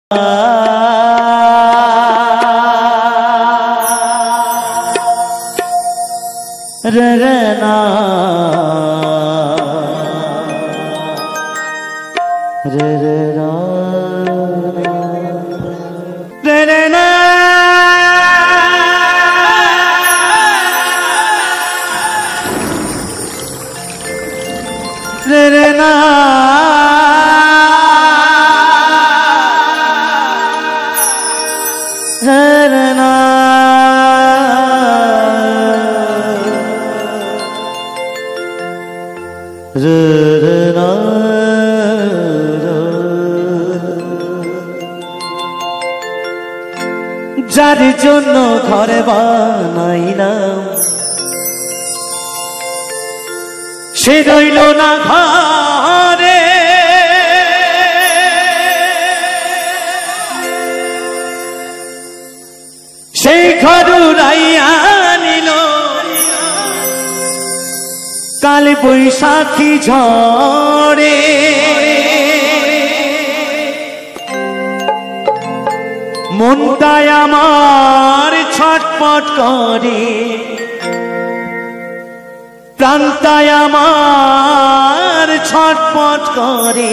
ररना ररना ररना ररना ररना ररना যার জন্য ঘর বানাইলাম সে রইল না ঘরে, সেই ঘর উড়াইয়া নিল কাল বৈশাখী ঝড়ে। মনটায় আমার ছটপট করে, প্রাণটায় আমার ছটপট করে,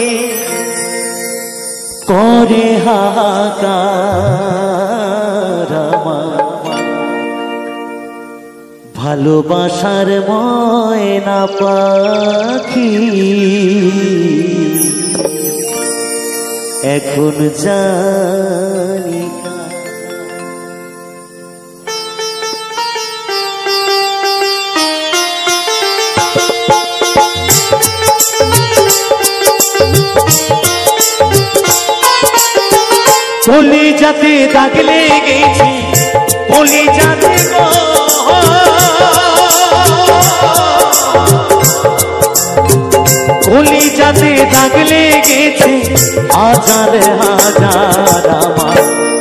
করে হাহাকার আমার ভালোবাসার ময়না পাখি এখন জানি বলি যাতে দাগ লেগেছে, বলি যাতে গো বলি যাতে দাগ লেগেছে হাজার হাজার আমার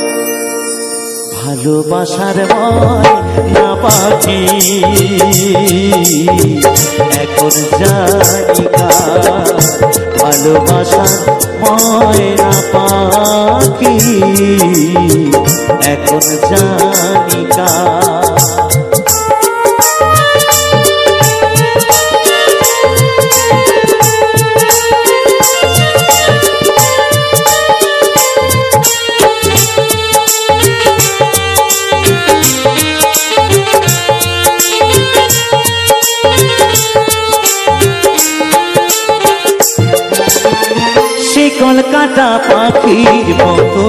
ভালোবাসার ময়না পাখি এখন জানি ভালোবাসার ময়না পাখি এখন জানি কলকাতা পাখির মতো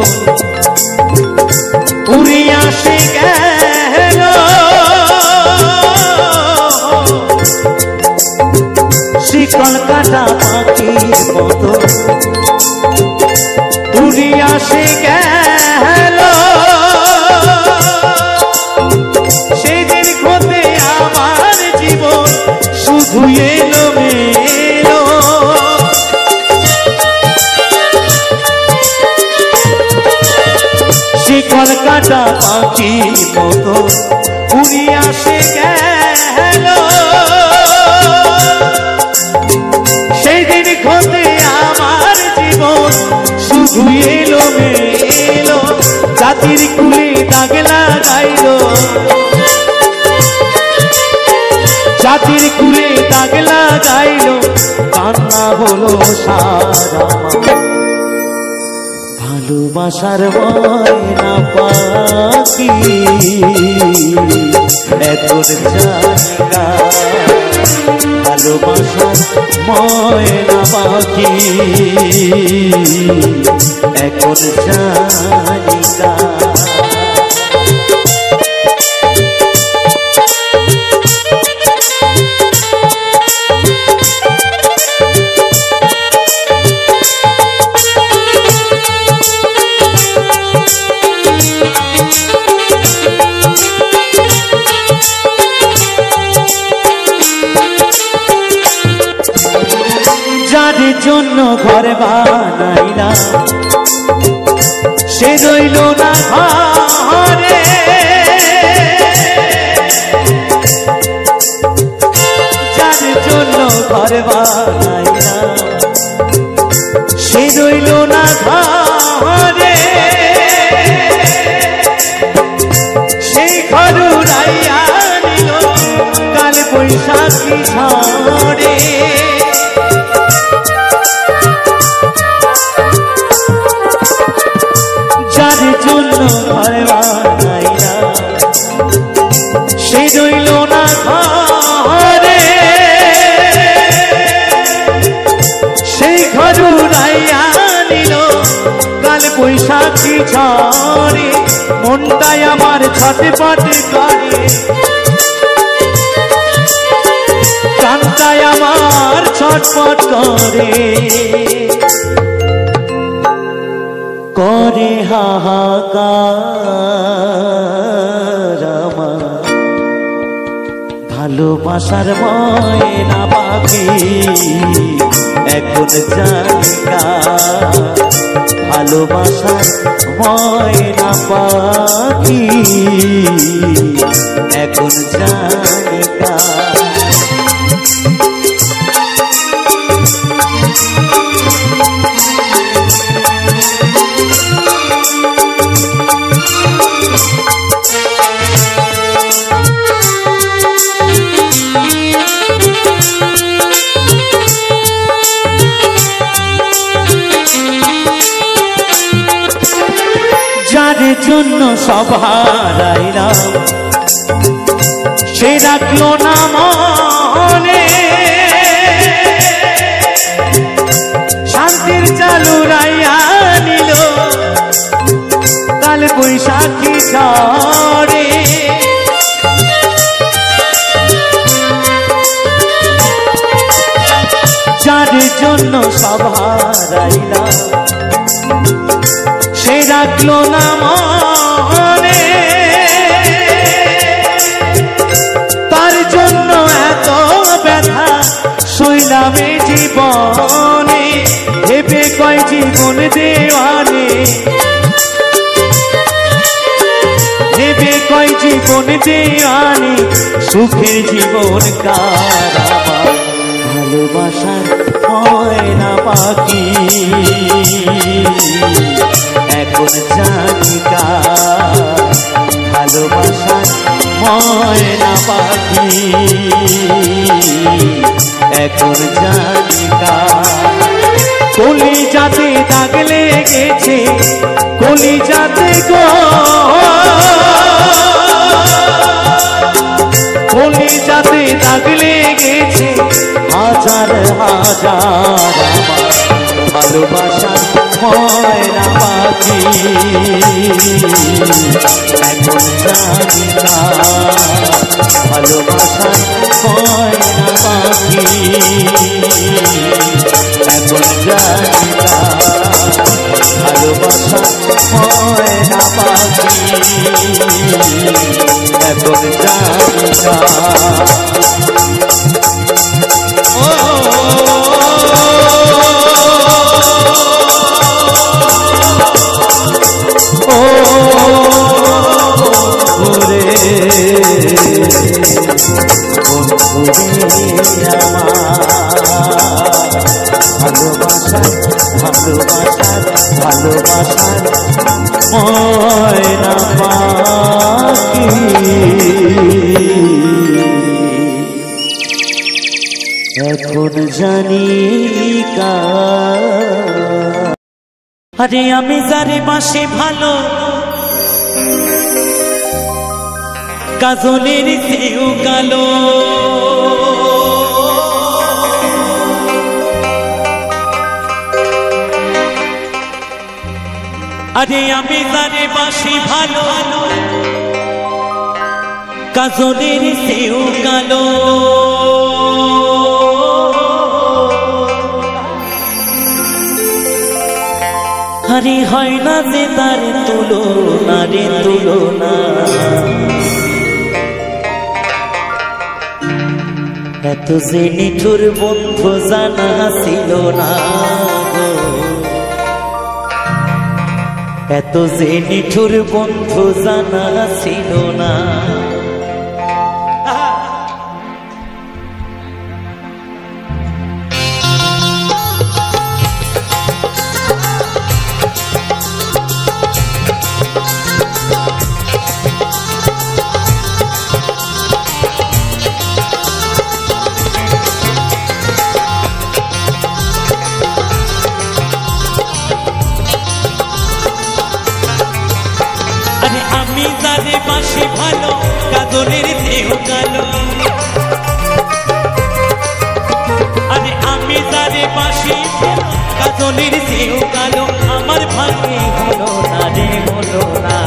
উড়ে আসে গেল, সে কলকাতা পাখির মতো উড়ে আসে গেল, সেই দিন হতে আমার জীবন শুধু এলো মেলো। কলকাতা পাখি মতো উড়ে আসে গেল, সেই দিন হতে আমার জীবন শুধু এলো মেলো। জাতির কুলে দাগ লাগাইল, জাতির কুলে দাগ লাগাইল, কান্না হলো সারা ভালোবাসার ময়না পাখি এখন জানিকা ভালোবাসার ময়না পাখি এখন জানিকা। যার জন্য ঘর বানাইলাম সে রইল না ঘরে, যার জন্য ঘর বানাইলাম সে রইল না ঘরে। বৈশাখী ঝড়ে যার জন্য ঘর বানাইলাম সে রইল না ঘরে, সেই ঘর উড়াইয়া নিল কাল বৈশাখী ঝড়ে। মনটাই আমার ছটপট করে, প্রাণটাই আমার ছটপট করে, করে হাহাকার আমার ভালোবাসার ময়না পাখি এখন জানিকা, ভালোবাসার ময়না পাখি এখন জানিকা। যার জন্য সব হারাইলাম সে রাখলো না মনে, শান্তির চালু রাইয়া নিল কাল বৈশাখী ঝড়ে। যার জন্য সব হারাইলাম সে রাখলো না মনে, তার জন্য এত ব্যথা সইলামে জীবনে, ভেবে কয় জীবন দেওয়ানে, ভেবে কয় জীবন দেওয়ানে, সুখের জীবন কার আমার ভালোবাসার ময়না পাখি এখন জানিকা, ভালোবাসার ময়না পাখি এখন জানিকা। কলিজাতে দাগ লেগেছে, কলিজাতে গো, কলিজাতে দাগ লেগেছে হাজার হাজার আমার ভালোবাসার ময়না পাখি এখন জানিকা, ভালোবাসার ময়না পাখি এখন জানিকা, ভালোবাসার ময়না পাখি এখন জানিকা। ভালোবাসার ভালোবাসার ভালোবাসার ময়না পাখি এখন জানিকা। আরে আমি যারে মাসে ভালো কাজলের চেয়েও কালো, আরে আমি যারে বাসি ভালো কাজলের চেয়েও কালো, আরে হয় না যে তার তুলনা রে তুলনা, এত যে নিঠুর বন্ধু জানা ছিল না গো, এত যে নিঠুর বন্ধু জানা ছিল না। যারে বাসি ভালো কাজলের দেহ কালো আরে আমি যারে বাসি কাজলের দেহ কালো আমার ভাগ্যে হলো না রে হলো না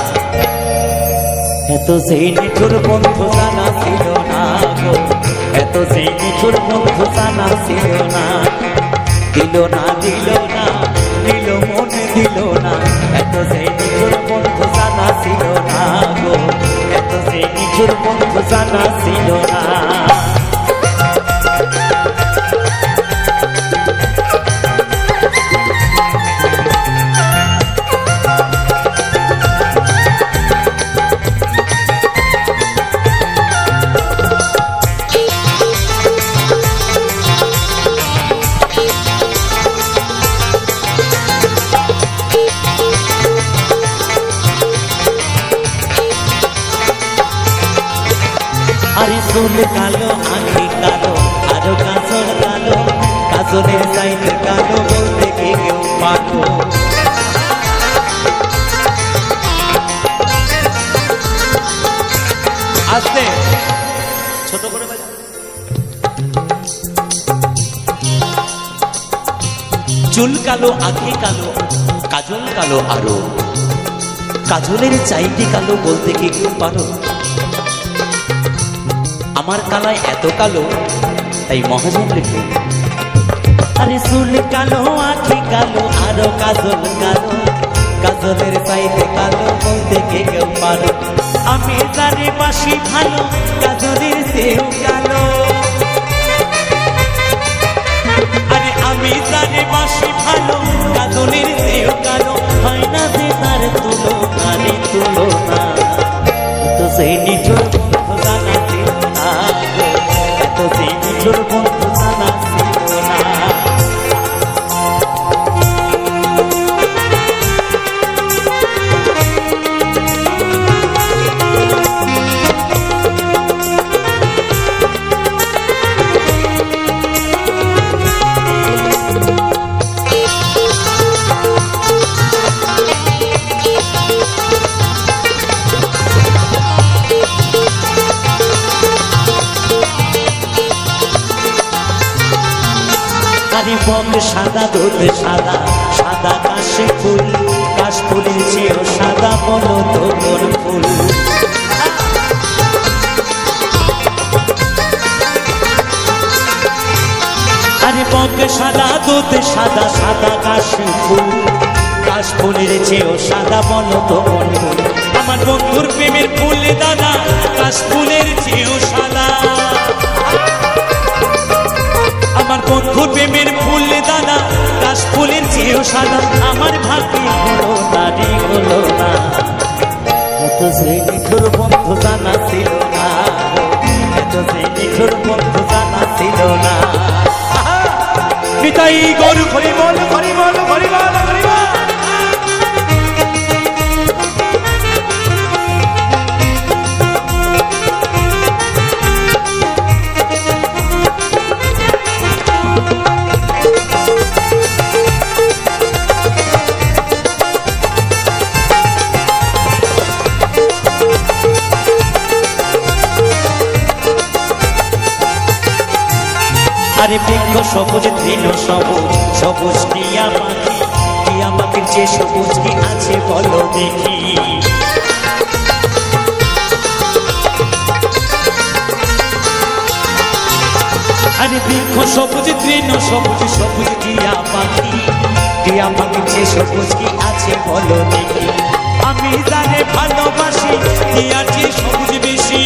এত সেই নিঠুর বন্ধু জানা ছিল না গো এত সেই নিঠুর বন্ধু জানা ছিল না দিল না দিল না দিল মনে দিল না এত সেই নিঠুর বন্ধু জানা ছিল না গো এত সেই নিঠুর বন্ধু জানা ছিল না আরে চুল কালো আঁখি কালো আরো কাজল কালো কাজলের চাইতে কালো বলতে কি কেউ পাগো আস্তে ছোট করে চুল কালো আঁখি কালো কাজল কালো আরো কাজলের চাইতে কালো বলতে কি কেউ পারো আমার কালায় এত কালো তাই মহাজন লিখে আরে চুল কালো আঁখি কালো আরো কাজল কালো কাজলের চাইতে কালো বলতে কে কেউ পারো আমি যারে বাসি ভালো কাজলের চেয়েও কালো আরে আমি যারে বাসি ভালো কাজলের চেয়েও কালো হয় না যে তার তুলনা রে তুলনা তো সেই নিঠুর বন্ধু জানা ছিল না এত সেই নিঠুর বন্ধু জানা ছিল না আরে বঙ্গ সাদা দুধ সাদা সাদা কাশে ফুল কাশ ফুলের চেয়েও সাদা বলো তো কোন ফুল আরে বঙ্গ সাদা দুধ সাদা সাদা কাশে ফুল কাশ ফুলের চেয়েও সাদা বলো তো কোন ফুল আমার বন্ধুর প্রেমের ফুল দাদা কাশ ফুলের চেয়েও সাদা আমার বন্ধুর প্রেমের ফুল দাদা কাশ ফুলের চেয়েও সাদা আমার ভাগ্যে হলো না রে হলো না এত সেই নিঠুর বন্ধু জানা ছিল না এত সেই নিঠুর বন্ধু জানা ছিল না নিতাই গরু হরিবল হরিবল হরিবল হরিবল আরে বৃক্ষ সবুজ তৃণ সবুজ সবুজ টিয়া পাখির যে সবুজ কি আছে বলো দেখি আরে বৃক্ষ সবুজ তৃণ সবুজ সবুজ টিয়া পাখির যে সবুজ কি আছে বলো দেখি আমি জানে ভালোবাসি টিয়ার যে সবুজ বেশি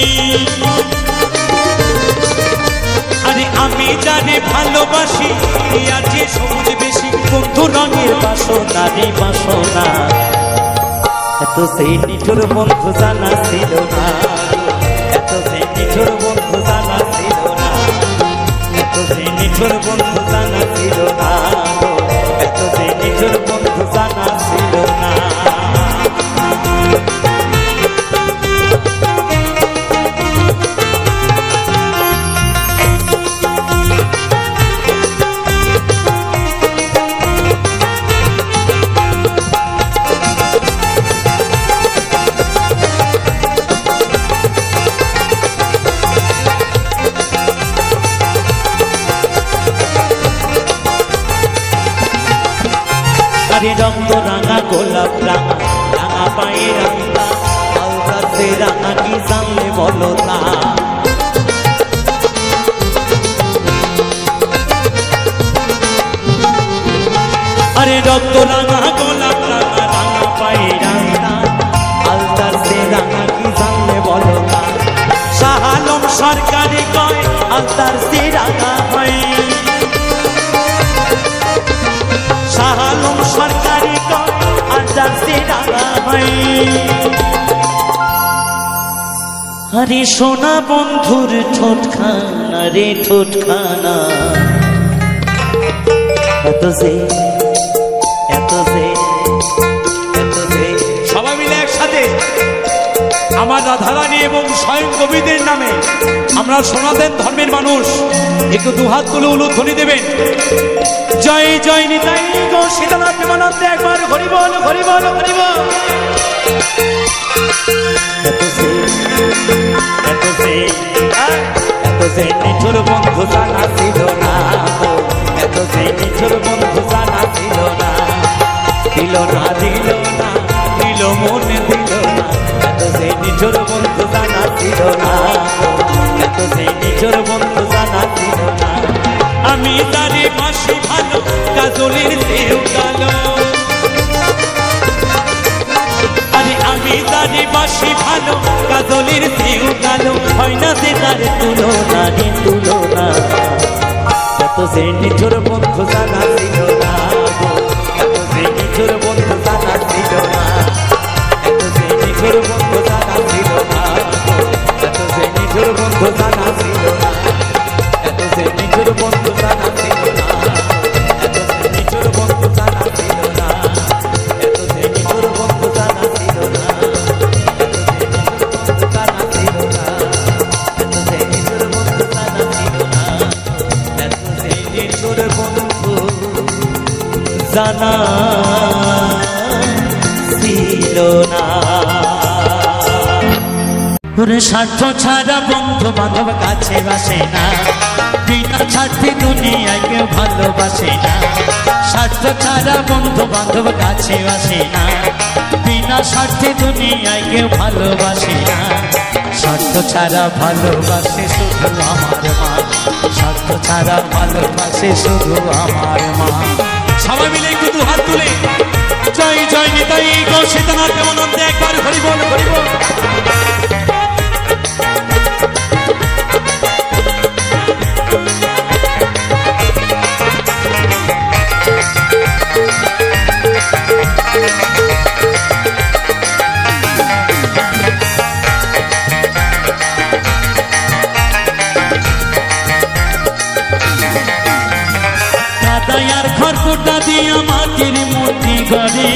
আরে আমি জানে ভালোবাসি টিয়ার যে সবুজ বেশি বন্ধু রঙের বাসনা রে বাসনা এত সেই নিঠুর বন্ধু জানা ছিল না এত সেই নিঠুর বন্ধু জানা ছিল না এত সেই নিঠুর বন্ধু জানা ছিল না এত সেই নিঠুর বন্ধু জানা ছিল না রাঙা পায়ের আলতা আলতার সে রাঙা কি জানলে বলো তা আরে রক্ত রাঙা গোলাপ রাঙা রাঙা পায়ের আলতা আলতার সে রাঙা কি জানলে বলো তা শাহ আলম সরকারি কয় আলতার সে রাঙা হয় শাহ আলম সরকারি কয় আলতার সে রাঙা হয় আরে সোনা বন্ধুর ঠোঁটখানা রে ঠোঁটখানা এত যে সবাই মিলে একসাথে আমার রাধারানী এবং স্বয়ং কবিদের নামে আমরা সনাতন ধর্মের মানুষ একটু দুহাত তুলে উলুধ্বনি দেবেন জয় জয় নিতাই গো সীতানাথ প্রেমানন্দে একবার হরি বল হরি বল হরি বল এত সে নিঠুর বন্ধু জানা ছিল না এত সে নিঠুর বন্ধু জানা ছিল না দিল না দিল না দিল মনে দিল না এত সে নিঠুর বন্ধু জানা ছিল না এত সে নিঠুর বন্ধু জানা ছিল না আমি তারে বাসি ভালো কাজলের দেও কালো আরে আমি তারে বাসি ভালো কাজলের দেও কালো হয় না সে তার তুলনা রে তুলনা এত সে নিঠুর বন্ধু জানা ছিল না এত সে নিঠুর বন্ধু জানা ছিল না এত সে নিঠুর বন্ধু জানা ছিল না এত সে নিঠুর বন্ধু জানা ছিল না এত সে নিঠুর বন্ধু জানা ছিল না এত সে নিঠুর বন্ধু জানা ছিল না এত সে নিঠুর বন্ধু জানা ছিল না জানা ছিল না ওরে স্বার্থ ছাড়া বন্ধু বান্ধব কাছে বাসে না বিনা স্বার্থে দুনিয়ায় কেউ ভালোবাসে না স্বার্থ ছাড়া বন্ধু বান্ধব কাছে বাসে না বিনা স্বার্থে দুনিয়ায় কেউ ভালোবাসে না স্বার্থ ছাড়া ভালোবাসে শুধু আমার মা স্বার্থ ছাড়া ভালোবাসে শুধু আমার মা সবাই মিলে একটু দু হাত তুলে জয় জয় নিতাই গো সীতানাথ প্রেমানন্দে একবার হরি বল হরি বল দাদায়ার খড়কুটা দিয়া মাটির মূর্তি গড়ে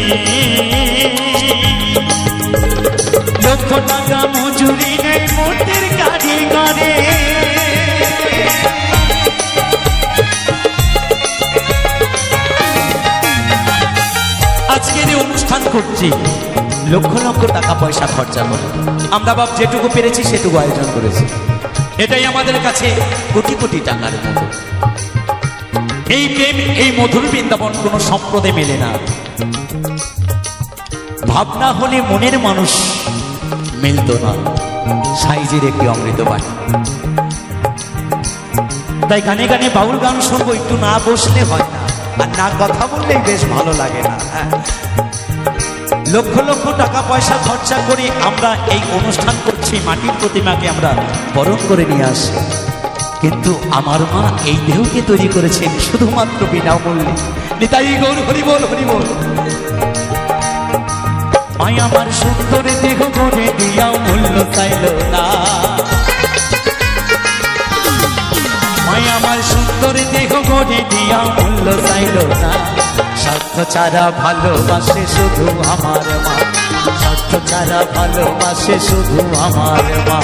লক্ষ টাকা মজুরি নেই মূর্তির কারিগরে আজকের এই অনুষ্ঠান করছি লক্ষ লক্ষ টাকা পয়সা খরচা করে আমরা বাপ যেটুকু পেরেছি সেটুকু আয়োজন করেছি এটাই আমাদের কাছে কোটি কোটি টাকার মতো এই প্রেম এই মধুর বৃন্দাবন কোন সম্পদে মেলে না ভাবনা হলে মনের মানুষ মিলত না সাইজের একটি অমৃত বাণী তাই গানে গানে বাউল গান শুনবো একটু না বসলে হয় না আর না কথা বললেই বেশ ভালো লাগে না লক্ষ লক্ষ টাকা পয়সা খরচা করে আমরা এই অনুষ্ঠান করছি মাটির প্রতিমাকে আমরা বরণ করে নিয়ে আসি কিন্তু আমার মা এই দেহকে তৈরি করেছেন শুধুমাত্র বিনামূল্যে নিতাই গৌর হরি বল হরি বল মাই আমার সুন্দর দেহ করে দিয়াও মূল্য চাইল না মাই আমার সুন্দর দেহ করে দিয়াও মূল্য চাইল না স্বার্থ ছাড়া ভালোবাসে শুধু আমার মা স্বার্থ ছাড়া ভালোবাসে শুধু আমার মা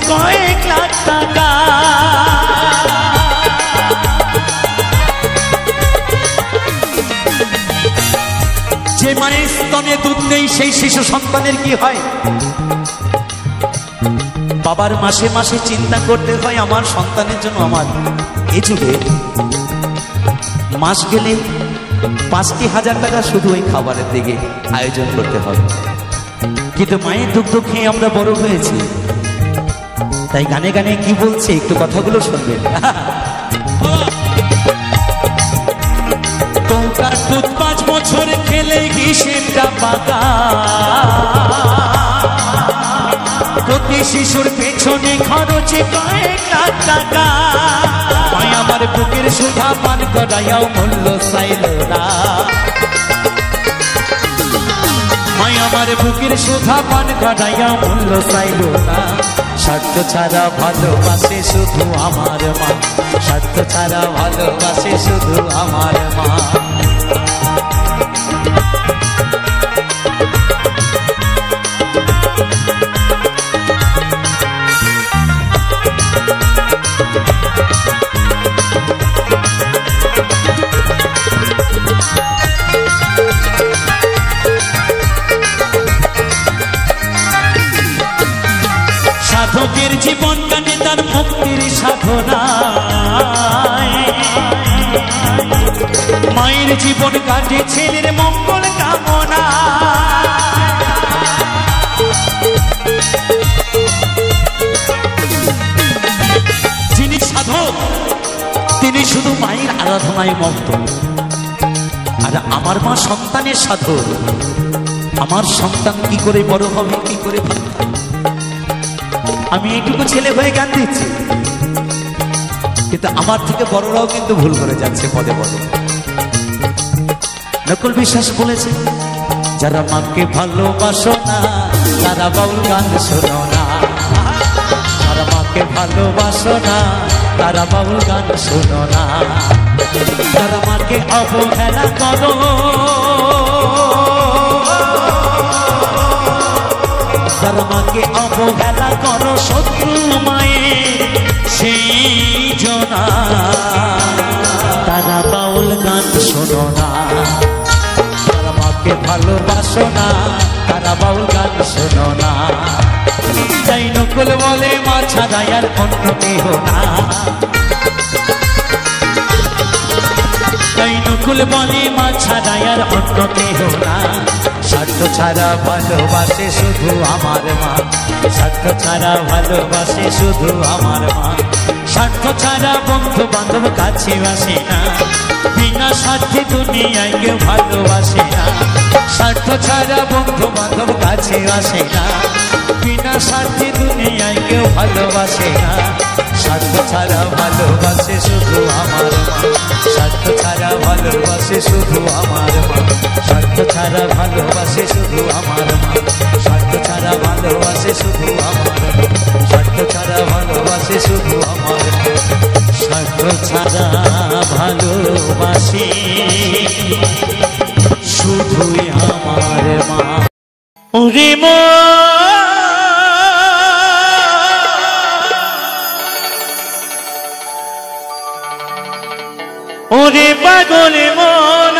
কয়েক লাখ টাকা। যে মায়ের স্তনে দুধ নেই সেই শিশু সন্তানের কি হয়? বাবার মাসে মাসে চিন্তা করতে হয় আমার সন্তানের জন্য। আমার এই যুগে মাস গেলে ৫,০০০ টাকা শুধু ওই খাবারের দিকে আয়োজন করতে হবে। কিন্তু মায়ের দুগ্ধ খেয়ে আমরা বড় হয়েছি, তাই গানে গানে কি বলছে একটু কথাগুলো শুনবেন। তোমরা দুধ ৫ বছর খেলে হিসেবটা পাকা, প্রতি শিশুর পেছনে খরচে কয়েক লাখ টাকা। মায় আমার বুকের সুধা পান করাইয়াও মূল্য চাইল না, মায় আমার বুকের সুধা পান করাইয়া মূল্য চাইল না। স্বার্থ ছাড়া ভালোবাসে শুধু আমার মা, স্বার্থ ছাড়া ভালোবাসে শুধু আমার মা। সাধকের জীবন কাটে তার মুক্তির সাধনায়, মায়ের জীবন কাটে ছেলের মঙ্গল কামনা। যিনি সাধক তিনি শুধু মায়ের আরাধনায় মগ্ন। আর আমার মা সন্তানের সাধক। আমার সন্তান কি করে বড় হবে, কি করে ভালো হবে। আমি এইটুকু ছেলে হয়ে গান দিচ্ছি, কিন্তু আমার থেকে বড়রাও কিন্তু ভুল করে যাচ্ছে পদে পদে। নকুল বিশ্বাস বলেছে, যারা মাকে ভালোবাসো না তারা বাউল গান শোনো না, যারা মাকে ভালোবাসো না তারা বাউল গান শোনো না। যারা মাকে অবহেলা করো, যারা মাকে অবহেলা করো শত্রু মায়ের সেই জনা, তারা বাউল গান শোনো না। যারা মাকে ভালোবাসো না তারা বাউল গান শোনো না। তাই নকুল বলে মা ছাড়া আর অন্য কেহ না, তাই নকুল বলে মা ছাড়া আর অন্য কেহ না। স্বার্থ ছাড়া ভালোবাসে শুধু আমার মা, স্বার্থ ছাড়া ভালোবাসে শুধু আমার মা। স্বার্থ ছাড়া বন্ধু বান্ধব কাছে আসে না, বিনা স্বার্থে দুনিয়ায় কেউ ভালোবাসে না। স্বার্থ ছাড়া বন্ধু বান্ধব কাছে আসে না, বিনা স্বার্থে দুনিয়ায় কেউ ভালোবাসে না। স্বার্থ ছাড়া ভালোবাসে শুধু আমার মা, স্বার্থ ছাড়া ভালোবাসে শুধু আমার মা, স্বার্থ ছাড়া ভালোবাসে শুধু আমার মা, স্বার্থ ছাড়া ভালোবাসে শুধু আমার মা, স্বার্থ ছাড়া ভালোবাসে শুধু আমার মা, স্বার্থ ছাড়া ভালোবাসে শুধুই আমার মা। ওরে মা ওরে পাগল মন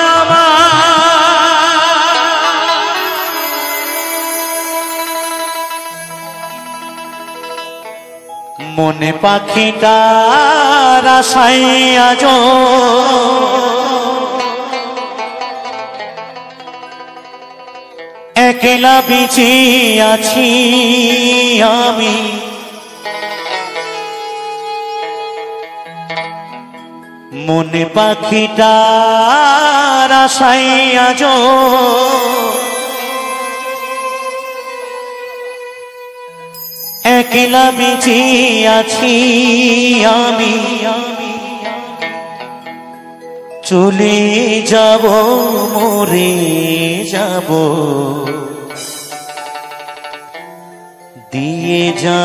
মনে পাখিটার আশায় আজ একলা বেঁচে আছি আমি। মনে পাখিটার আশায় আজ একলা বেঁচে আছি আমি। চলে যাব মরে যাব দিয়ে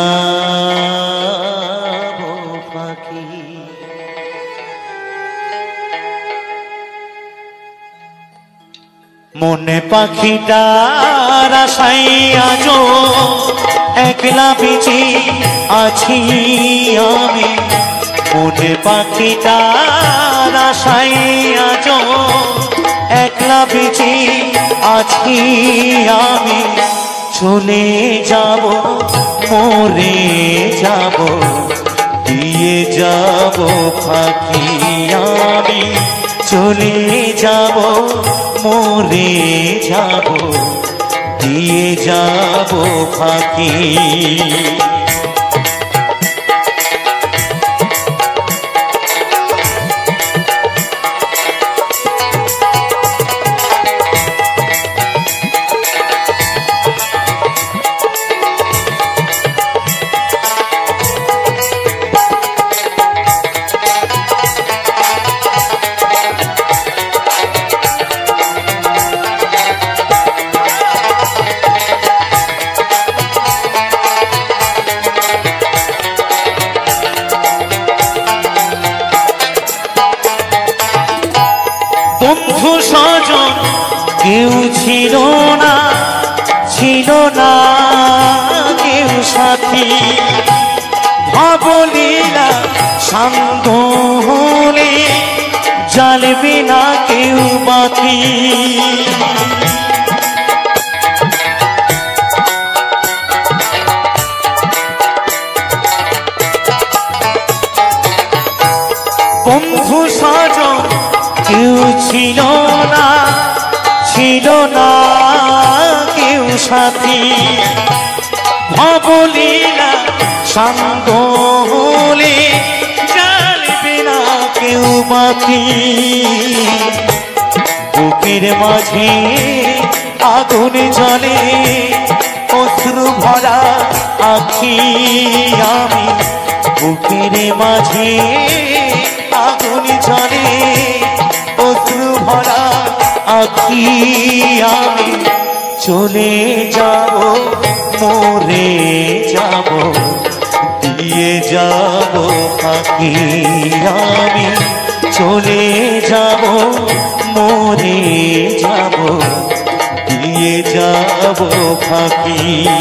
যাব পাখি। মনে পাখিটার আশায় আজো একলা বেঁচে আছি আমি। মনে পাখিটার আশায় আজো একলা বেঁচে আছি আমি। চলে যাব মরে যাব দিয়ে যাব ফাঁকি আমি। চলে যাব মরে যাব দিয়ে যাব ফাঁকি। বন্ধু স্বজন কেউ ছিল না, ছিল না কেউ সাথী। ভাবলীলা সাঙ্গ হলে জ্বালবে না কেউ বাতি। বন্ধু স্বজন কেউ ছিল না, ছিল না কেউ সাথী। ভাবলীলা সাঙ্গ হলে জ্বালবে না কেউ বাতি। বুকের মাঝে আগুন জ্বলে অশ্রু ভরা আঁখি আমি। বুকের মাঝে আগুন জ্বলে অশ্রু ভরা আঁখি আমি। চলে যাব মরে যাব দিয়ে যাব ফাঁকি আমি। চলে যাব মরে যাব দিয়ে যাব ফাঁকি।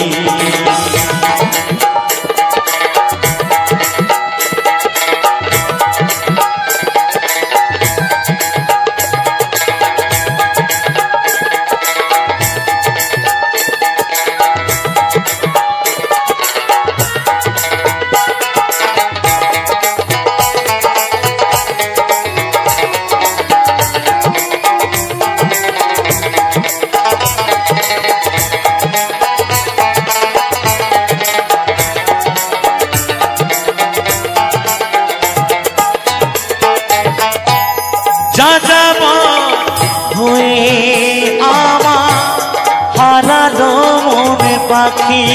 যাব হয়ে আমার হারালো মনে পাখি।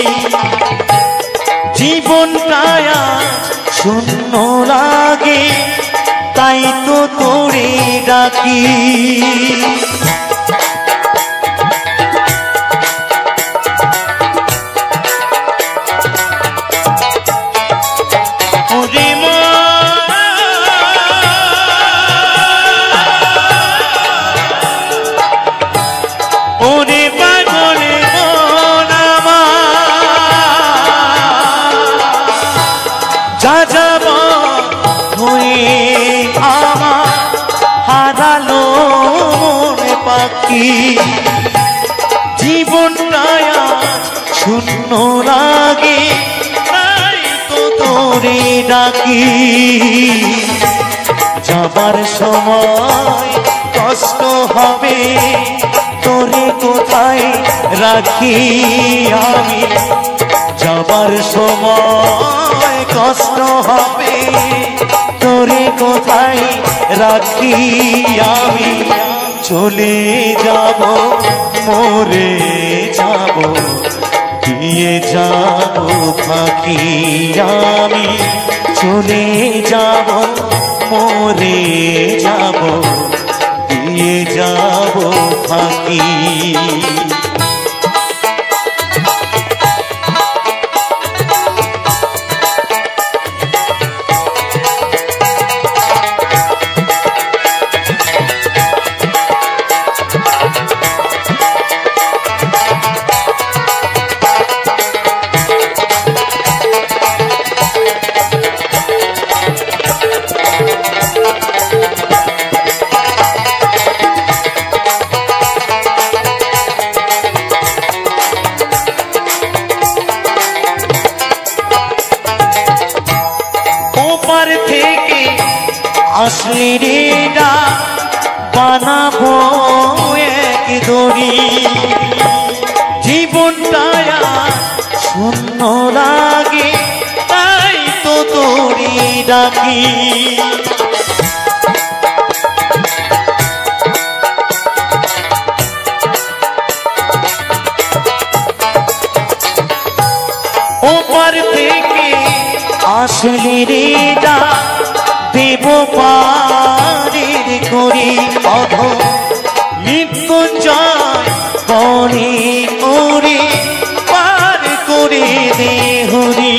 জীবনটায় শূন্য লাগে তাই তো তোরে ডাকি। যাব হয়ে আমার হারালো মনে পাখি। জীবনটায় শূন্য লাগে তাই তো তোরে ডাকি। যাবার সময় কষ্ট হবে তোরে কোথায় রাখি আমি। যাবার সময় কষ্ট হবে তোরে কোথায় রাখি আমি। চলে যাব মরে যাব দিয়ে যাব ফাঁকি আমি। চলে যাব মরে যাব দিয়ে যাব ফাঁকি। আসলি রে বানাবো এক দড়ি জীবনটা শূন্য লাগে তাই তো দড়ি ডাকি ওপার থেকে আসলি রে দেব পারের করি অধ মৃত্যুঞ্জয় করে ওরে পার করে দে হরি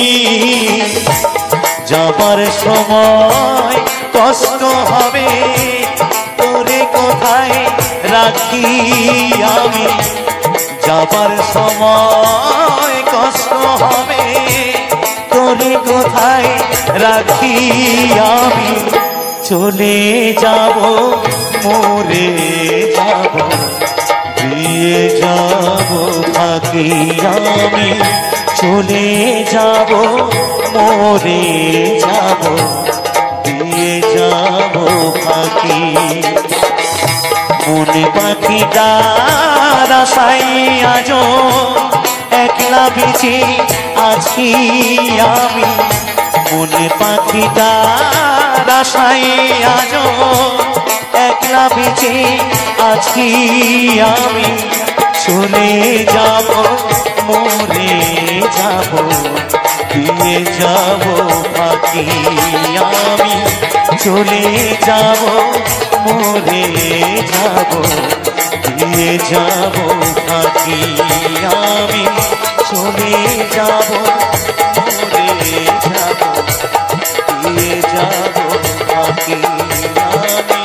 যাবার সময় কষ্ট হবে তোরে কোথায় রাখি আমি যাবার সময় কষ্ট হবে তোরে কোথায় রাখি আমি চলে যাব মরে যাব দিয়ে যাব থাকি আমি চলে যাব মরে যাব দিয়ে যাব থাকি মনে পাখিটার আশায় আজ একলা বেঁচে আছি আমি মনে পাখিটার আশায় আজ একলা বেঁচে আছি আমি চলে যাব মরে যাব দিয়ে যাব পাখি আমি চলে যাব মরে যাব দিয়ে যাব পাখি আমি চলে যাব মরে যাব দিয়ে যাব পাখি আমি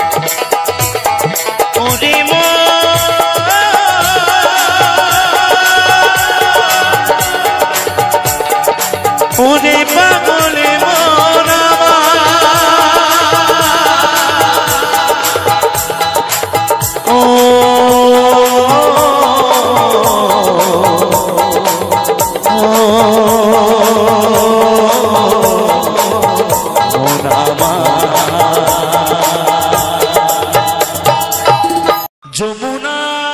ওরে ওরে পাগলে মনামা ও মনামা যমুনা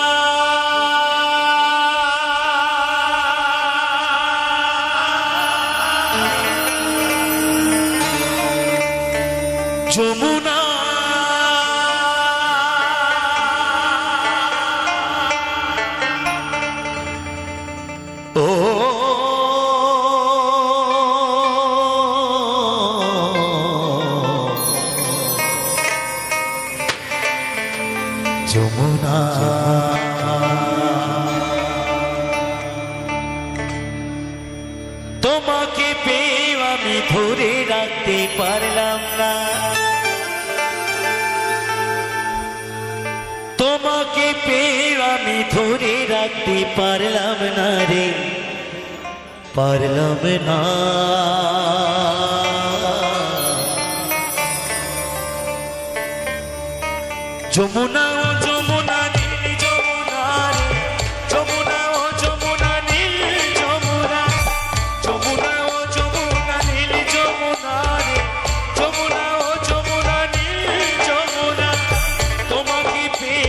যমুনা ও যমুনা তোমাকে পেয়ে আমি ধরে রাখতে পারলাম না তোমাকে পেয়ে আমি ধরে রাখতে পারলাম না রে পারলাম না যমুনা ও যমুনা নীল যমুনা রে যমুনা ও যমুনা নীল যমুনা যমুনা ও যমুনা নীল যমুনা রে যমুনা ও যমুনা নীল যমুনা তোমাকে পেয়ে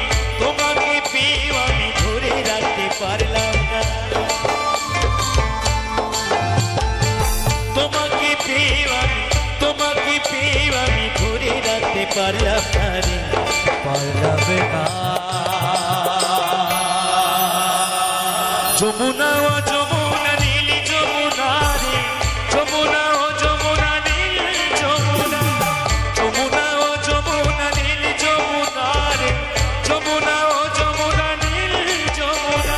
আমি ধরে রাখতে পারলাম না তোমাকে পেয়ে আমি ধরে রাখতে পারলাম না রে পারলাম না যমুনা ও যমুনা নীল যমুনা রে যমুনা ও যমুনা নীল যমুনা যমুনা ও যমুনা নীল যমুনা রে যমুনা ও যমুনা নীল যমুনা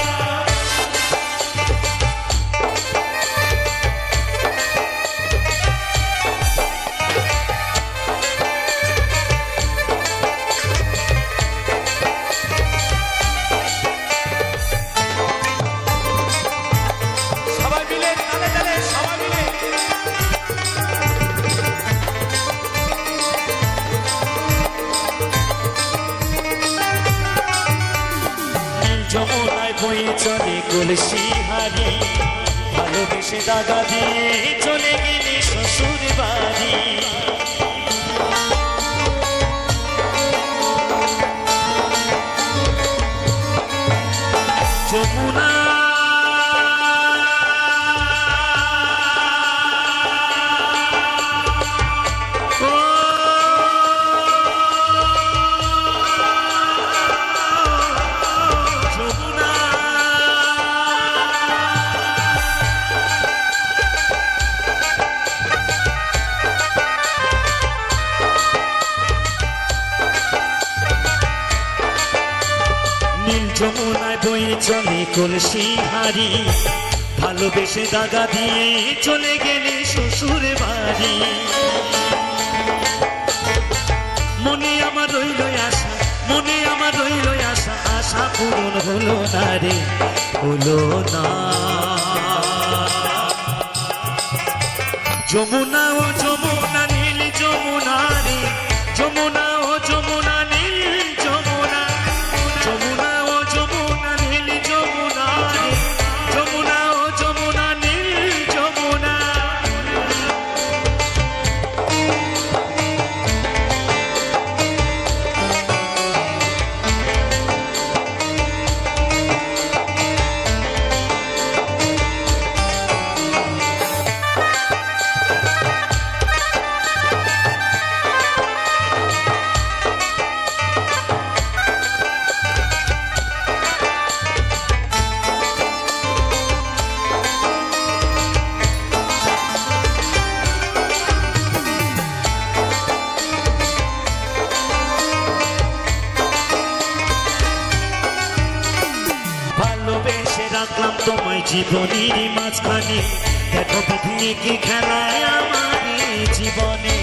যমুনায় বয়ে চলে কলসি হারি ভালোবেসে দাগা দিয়ে চলে গেলে শ্বশুর বাড়ি যমুনায় বয়ে চলে কলসি হারি, ভালোবেসে দাগা দিয়ে চলে গেলে শ্বশুর বাড়ি। মনে আমার রইল আশা, মনে আমার রইল আশা, আশা পূরণ হলো না রে, হলো না। যমুনা ও যমুনা নীল যমুনা রে, যমুনা ও যমুনা নীল যমুনা, যমুনা ও যমুনা নীল যমুনা রে, যমুনা ও যমুনা নীল যমুনা। ভালোবেসে রাখলাম তোমায় জীবনের মাঝখানে, দেখো বিধিয়ে কি খেলায় আমার জীবনে।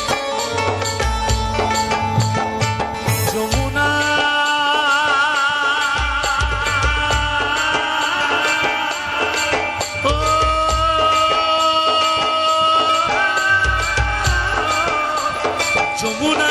যমুনা ও যমুনা,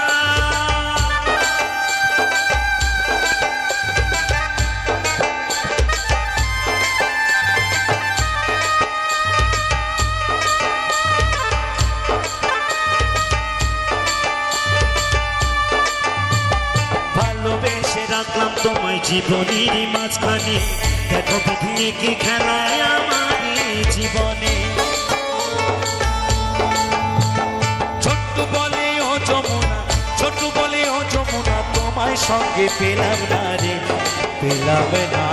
রাখলাম তোমায় জীবনের মাঝখানে, দেখো বিধিয়ে কি খেলায় আমার জীবনে। ছোট্ট বলে ও যমুনা, ছোট্ট বলে ও যমুনা, তোমায় সঙ্গে পেলাম না রে, পেলাম না।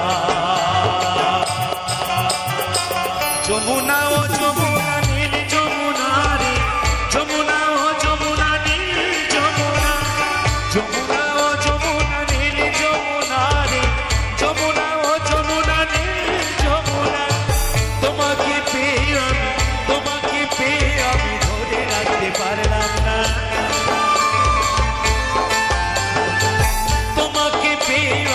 যমুনা ও যমুনা নীল যমুনা রে, যমুনা ও যমুনা নীল যমুনা, যমুনা পারলাম না, তোমাকে পেয়ে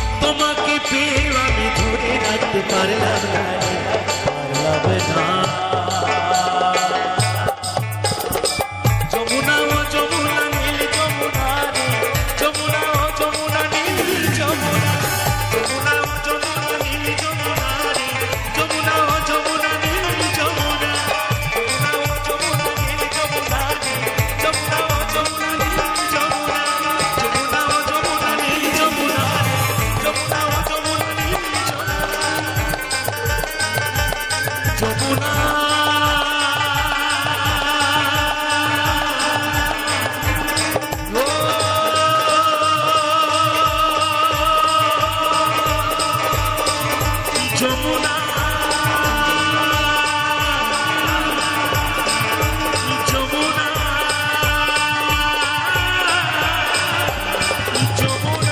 আমি ধরে রাখতে পারলাম না, পারলাম না। যমুনা ও যমুনা নীল যমুনা রে, যমুনা ও যমুনা নীল যমুনা, যমুনা ও যমুনা নীল যমুনা রে, যমুনা ও যমুনা নীল যমুনা, যমুনা ও যমুনা নীল যমুনা রে, যমুনা ও যমুনা নীল যমুনা, যমুনা ও যমুনা নীল যমুনা রে, যমুনা ও যমুনা নীল যমুনা, যমুনা। যমুনা যমুনা যমুনা,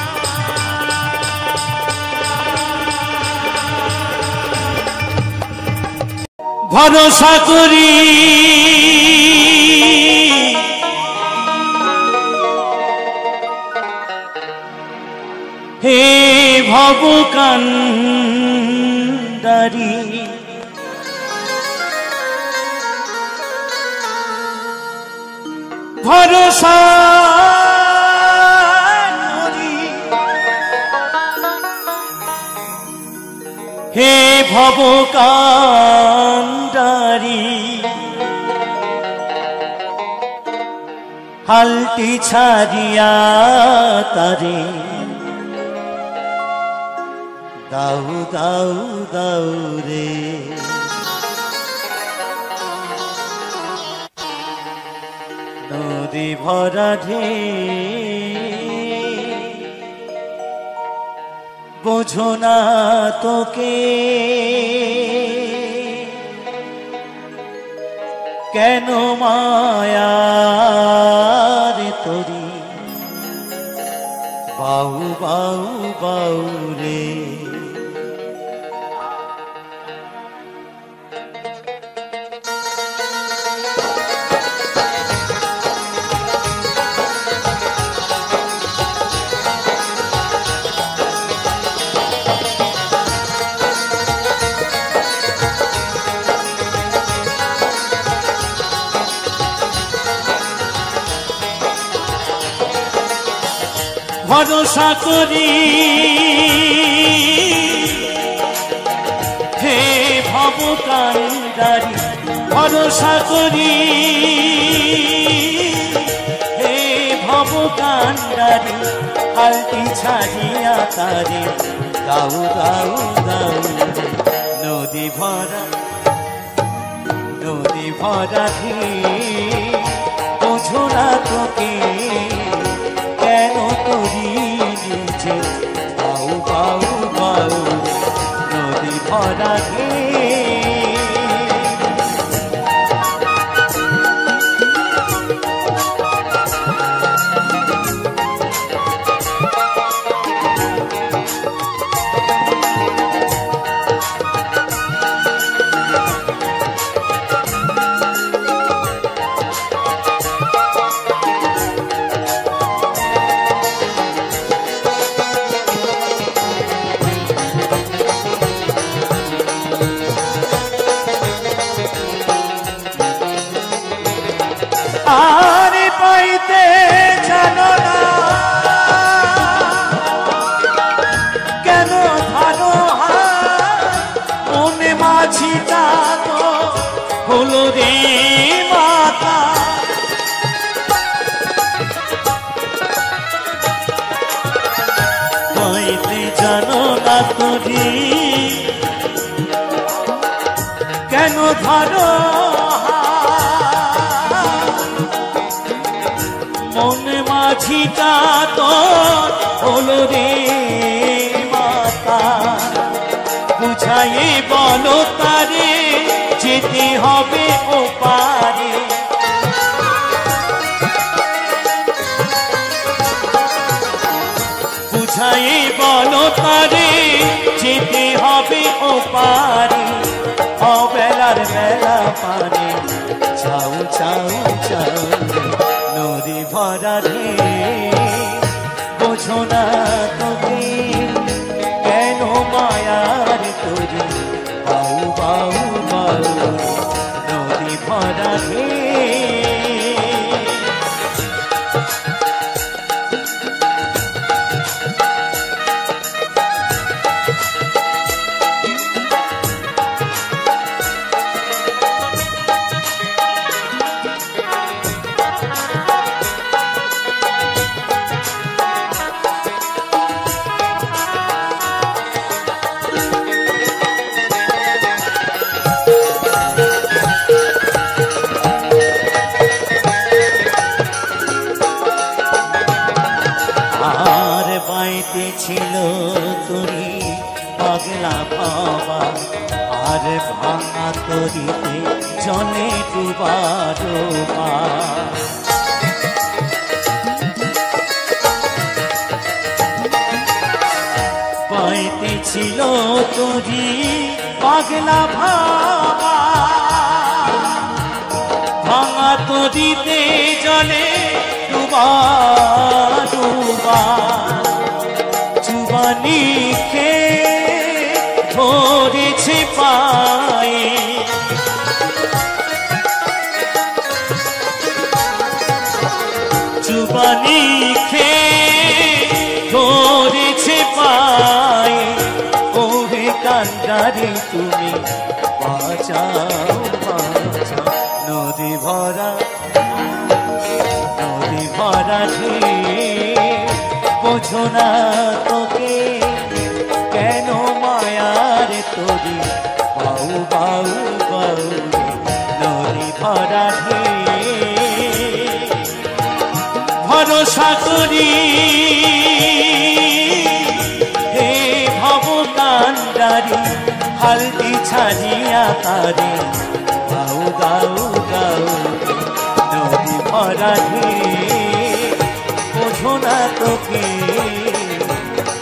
ভরসা করি হে ভবকান্ডারি, ভরসা করি হে ভবকান্ডারি, হালটি ছাড়িয়া তারে দাউ দাউ দাউ রে। নদী ভরা ঢেউ বোঝো না তোকে কেন মায়ার তরি বাউ বাউ বাউ রে। ভরসা করি হে ভব কান্ডারি, ভরসা করি হে ভব কান্ডারি, হালটি ছাড়িয়া তারে গাউ গাউ গাউ। নদী ভরা হে বোঝো না তোকে কেন করি নিজে বাউ বাউ বাউ। নদী ভরা হে আরে পাইতে জানো না কেন ধরো মনে মাঝিটা তো হলো রে মাতা। পাইতে জানো না তোরি কেন ধরো মনে মাঝিটা তোর হলো রে মাতা। বুঝাইয়ে বলো তারে যেতে হবে ও পারে, বুঝাইয়ে বলো তারে যেতে হবে ও পারে। অবেলার বেলা পারে চাউ চাউ চাউ। নদী ভরা রে বোঝো না তোকে কেন মায়ার তোরে বাউ বাউ বাউ। নদী ভরা রে ছিল তুমি পাগলা বাবা, আর ভাঙা তরিতে জলে ডুবা ডোবা। পাইতে ছিল তোরি পাগলা বাবা, ভাঙা তরিতে জলে ডুবা ডোবা। চুবানি খে ধরেছে পায়ে, চুবানি খে ধরেছে পায়ে। ওরে কান্ডারে তুমি বাঁচাও বাঁচাও। নদী ভরা ঢে বোঝো না তোকে কেন মায়ার তোরে বাউ বাউ বাউ। নদী ভরা ঢে ভরসা করি হে ভব কান্ডারি, হালটি ছাড়িয়া তারে গাউ গাউ গাউ। নদী ভরা ঢে বোঝো না তোকে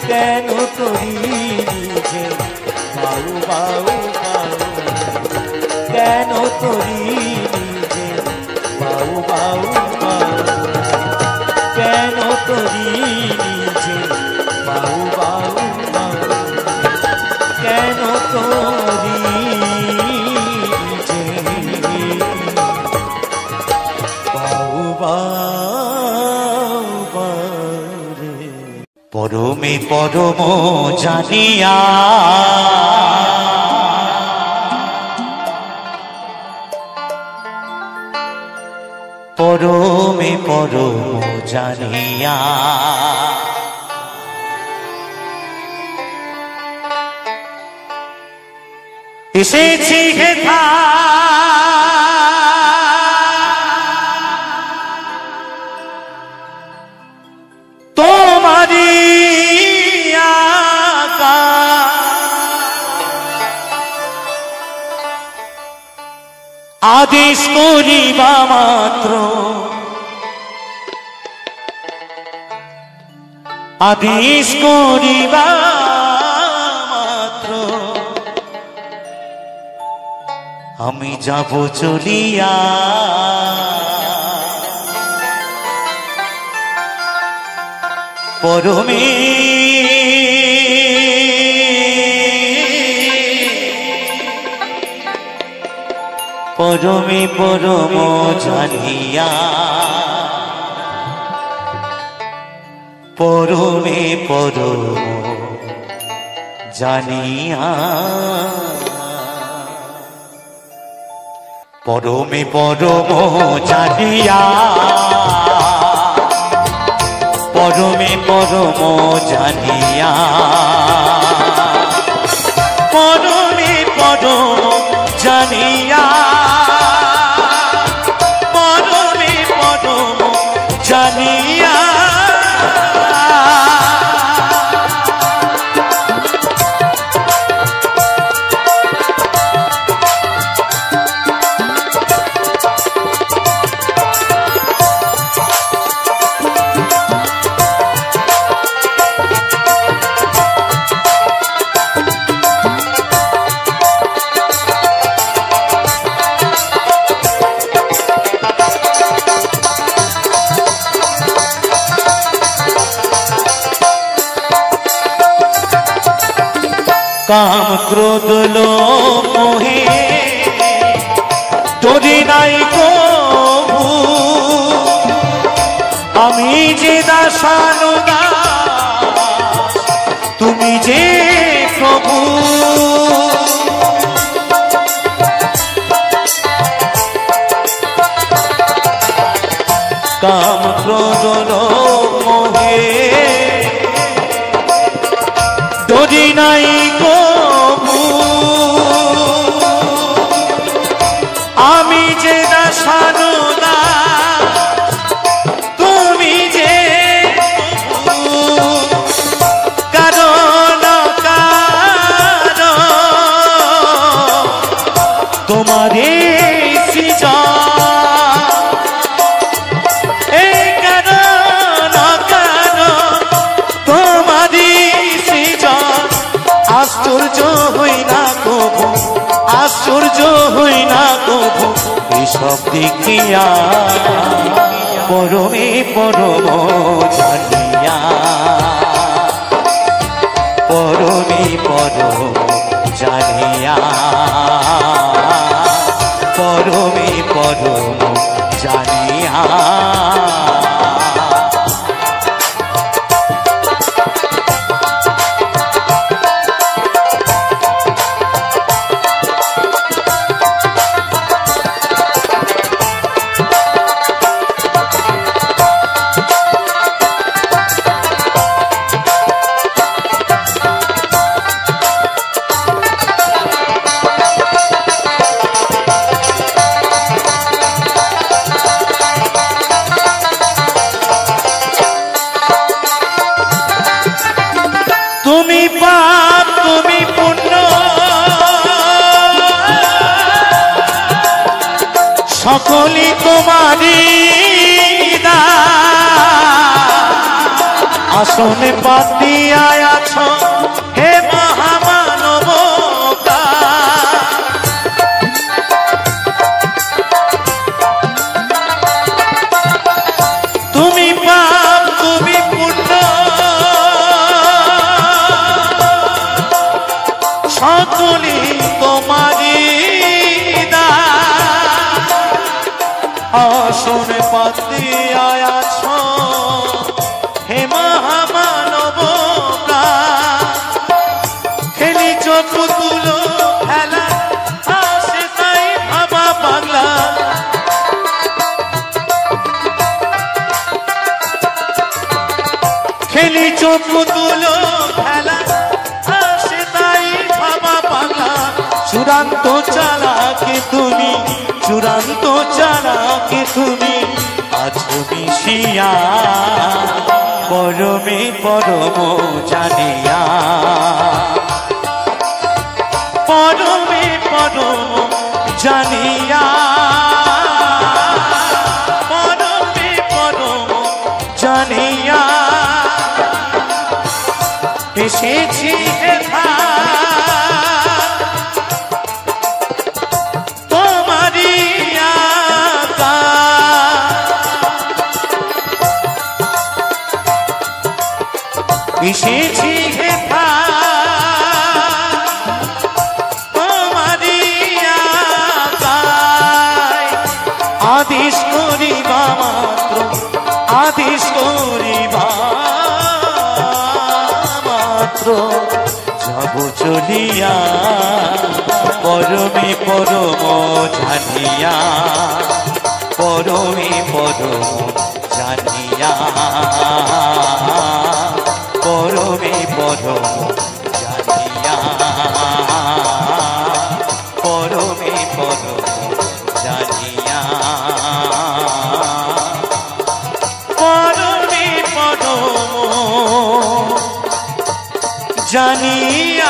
কেন তোরি নিজে বাউ বাউ বাউ কেন তোরি নিজে বাউ বাউ বাউ কেন তোরি নিজে বাউ বাউ বাউ কেন তোরি নিজে বাউ বাউ পরমে পরম জানিয়া পরমে পরম জানিয়া এসেছি হেথা তোমারি আদেশ করিবা মাত্র আদেশ করিবা মাত্র আমি যাব চলিয়া পরমে পরমে পরম জানিয়া পরমে পরম জানিয়া পরমে পরম জানিয়া পরমে পরম জানিয়া পরমে পরম জানিয়া পরমে পরম জানিয়া কাম ক্রোধ লোভ মোহে তোরে নাই কভু আমি যে দাসানুদাস তুমি যে প্রভু কাম ক্রোধ লোভ মোহে তোরে নাই কভু আমি যে দাসানুদাস তুমি যে কারণ কারণ তোমারে আশ্চর্য হই না কভু আশ্চর্য হই না কভু এসব দেখিয়া পরমে পরম জানিয়া পরমে পরম জানিয়া পরমে পরম জানিয়া তুমি পাপ তুমি পুণ্য সকলই তোমারই আসনে পাতিয়া আছো হে মহামানব, তুমি পাপ তুমি পুণ্য সকলি তোমারি দান। আসনে পাতিয়া আছো হে মহামানব, খেলিছ পুতুল খেলা আসে তাই ভাবা পাগলা, খেলিছ পুতুল খেলা আসে তাই ভাবা পাগলা। চূড়ান্ত চালাকে তুমি, চূড়ান্ত চালাকে তুমি আছো মিশিয়া পরমে পরম জানিয়া, পরমে পরম জানিয়া, পরমে পরম জানিয়া এসেছি তোমারি এসেছি তোমারি আদেশ করিবা মাত্র, আদেশ করিবা মাত্র যাব চলিয়া পরমে পরম জানিয়া, পরমে পরম জানিয়া, পরমে পরম জানিয়া, পরমে পরম জানিয়া, পরমে পরম জানিয়া।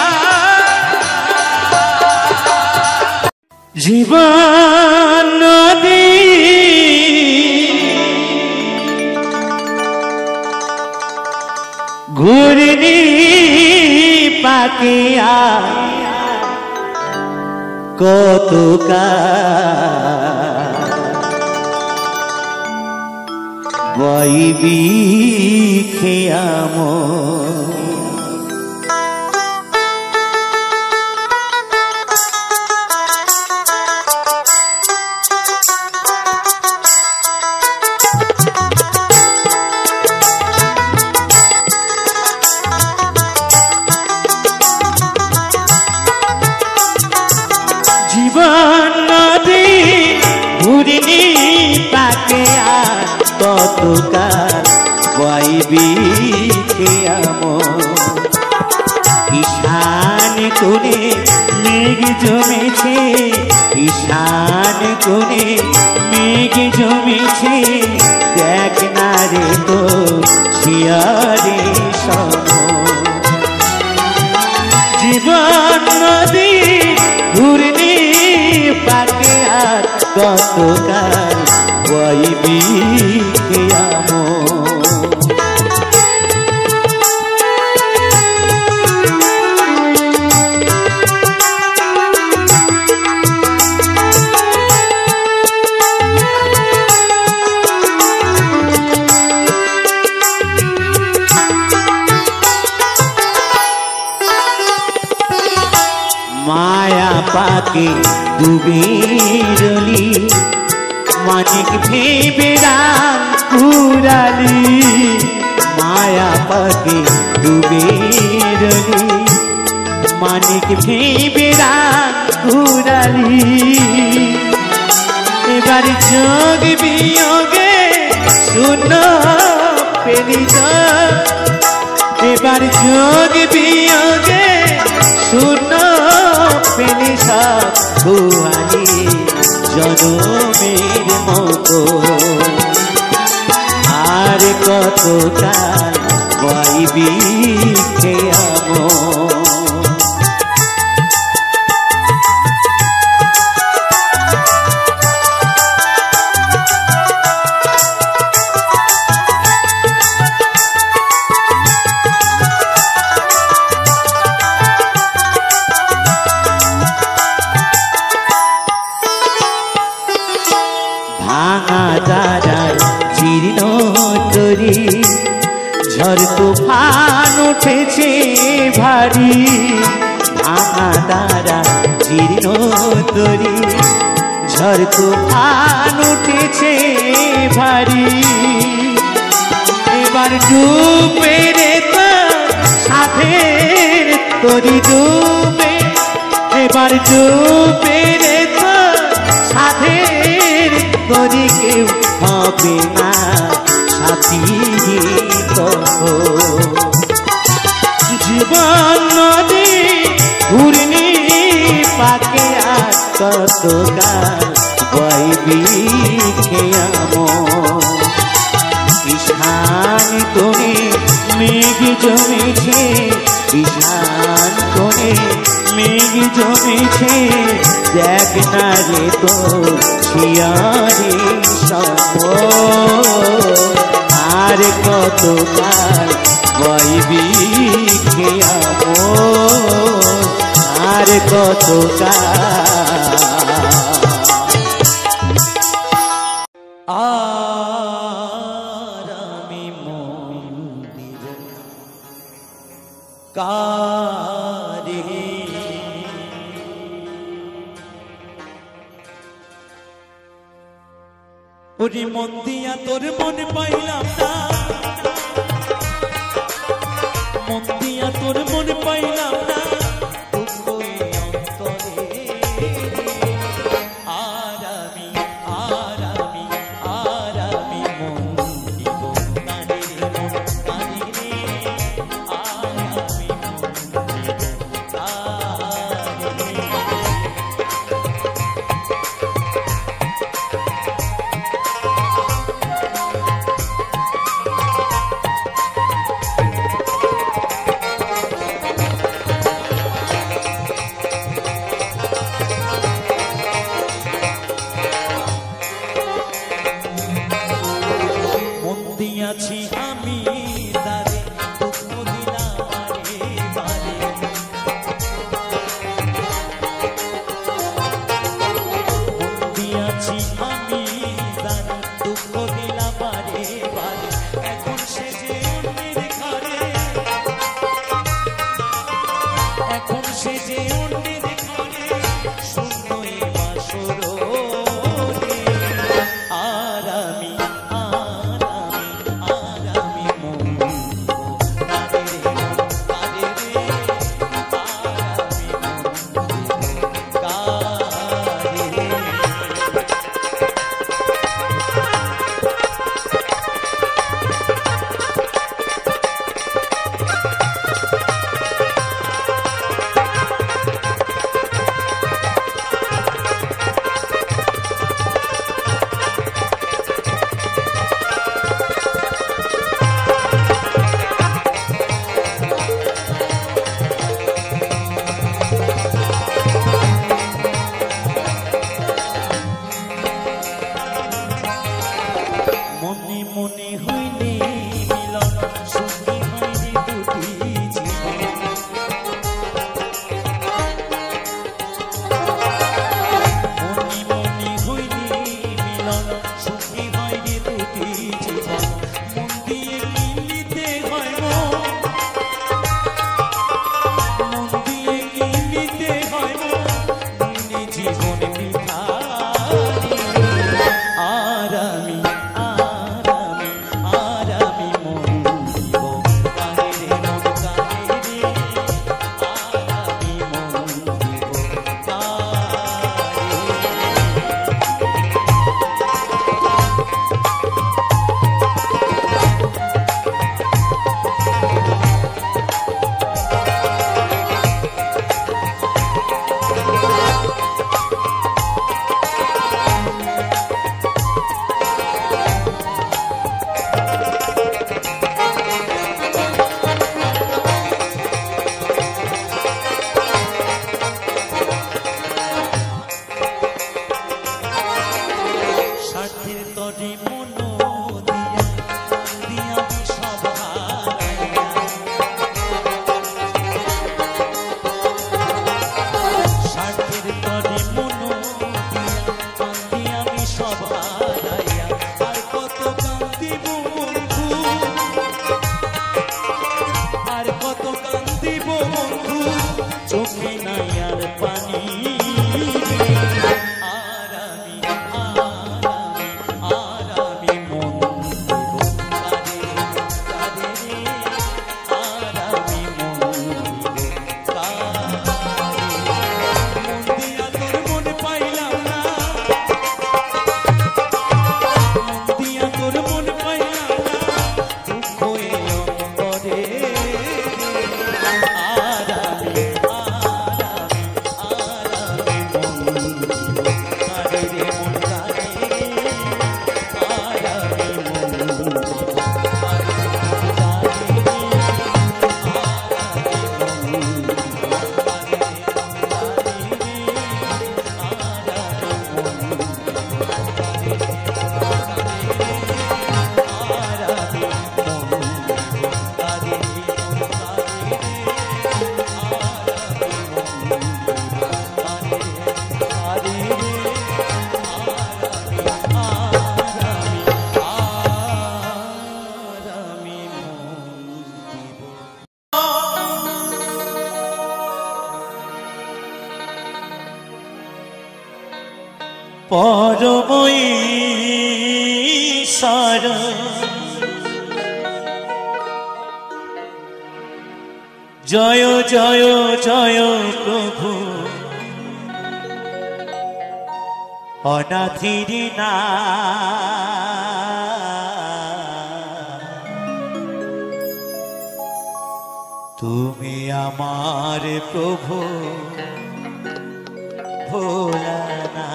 জীবন নদী ঘূর্ণি পাকিয়া কত বইবি খেয়াম, জীবন নদী ঘূর্ণি পাকিয়া কত বইবি খেয়াম, ঈশান কোণে মেঘ জমেছে, ঈশান কোণে মেঘ জমেছে, দেখ না রে তো শিয়ারে সম। জীবন নদী ঘূর্ণি পাকিয়া কত বইবি খেয়াম, মায়া পাকে ডুবে রলি, মানিক ভেবে রাম কুড়ালি, মায়া পাকে ডুবে রলি, মানিক ভেবে রাম কুড়ালি। এবার যোগ বিয়োগে শূন্য পেলি, এবার যোগ বিয়োগে শূন্য পেলি সব ভুয়ালি জনমের মতো, আর কত কাল বইবি খেয়াম। তুফান উঠেছে ভারী ভাঙা দ্বারা জীর্ণ তরি ঝড় তুফান উঠেছে ভারী এবার ডুবে রে সাধের তরি ডুবে এবার ডুবে রে সাধের তরি কেউ হবে না সাথী জীবন নদী ঘূর্ণি পাকে আর কতকাল বইবি ঈশান কোণে মেঘ জমেছে ঈশান কোণে মেঘ জমেছে দেখ না রে তো ছিয়ারে সপ আর কতকাল বইবি আর কতকাল আর আমি মন্দির কারে ওরে মন দিয়া তোর মন পাইলাম না মন দিয়া তোর মন পাইলাম না শরণ জয় জয় জয় প্রভু অনাথির না তুমি আমার প্রভু ভোলানা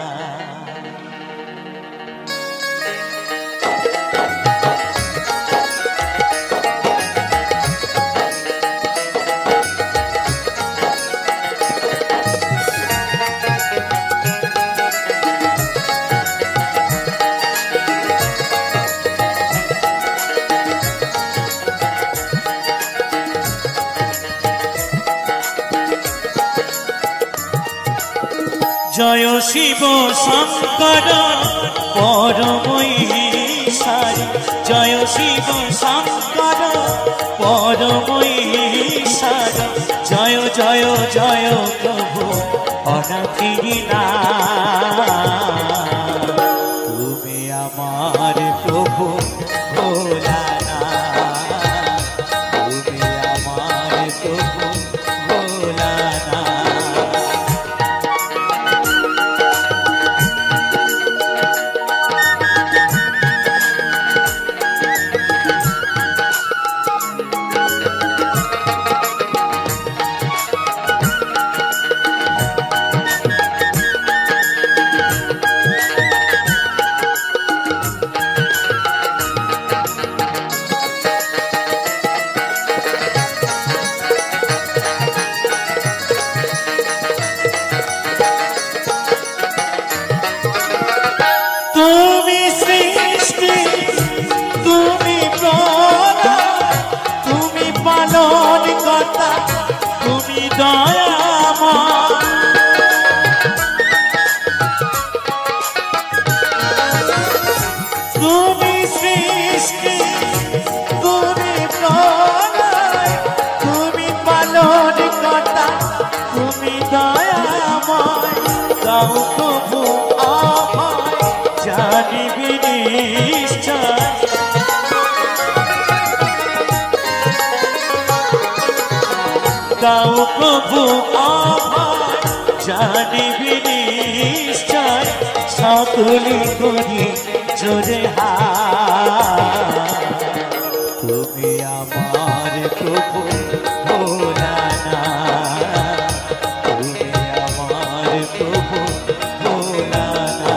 জয় শিব শঙ্কর পরমঈশ্বর জয় শিব শঙ্কর পরমঈশ্বর জয় জয় জয় প্রভু অনাথির না তুমি আমার প্রভু ভোলানা তুমি আমার প্রভু ভোলানা তুমি দয়াময় তুমি সৃষ্টি তুমি প্রলয় তুমি পালন কর্তা তুমি দয়াময় গাও প্রভু অভয় জানিবি নিশ্চয় গাও প্রভু অভয় জানিবি নিশ্চয় সকলি করি জোরে হাত তুমি আমার প্রভু ভোলানা তুমি আমার প্রভু ভোলানা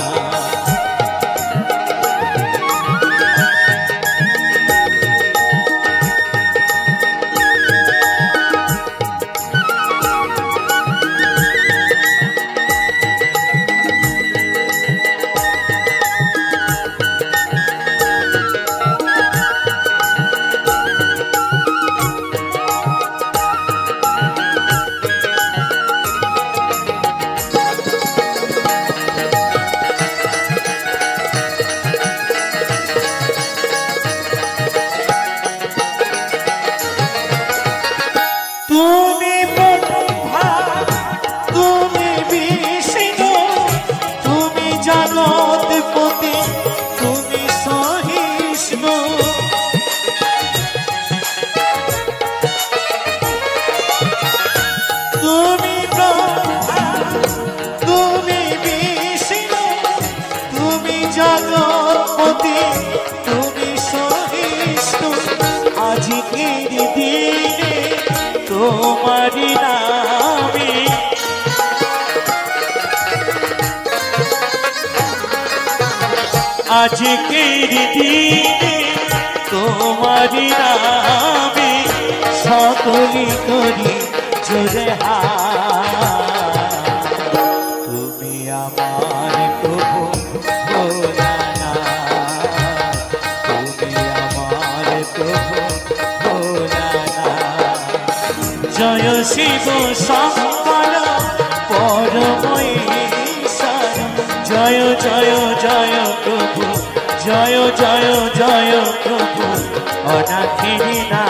জগৎপতি তুমি সহিষ্ণু তুমি ব্রহ্মা তুমি বিষ্ণু তুমি জগৎপতি তুমি সহিষ্ণু আজকের দিনে তোমারি নামে আজকের দিনে তোমারি নামে সকলি করি জোরে হাত তুমি আমার প্রভু ভোলানা তুমি আমার প্রভু ভোলানা জয় শিব শঙ্কর পরমঈশ্বর জয় জয় জয় প্রভু জয় জয় জয় প্রভু অনাথির না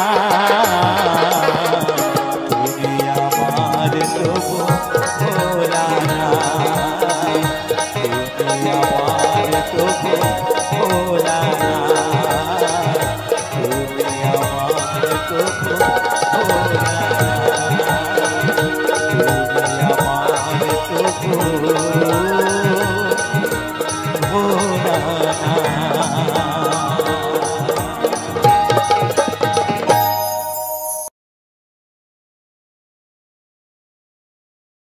তুমি আমার প্রভু ভোলানা তুমি আমার প্রভু ভোলা না।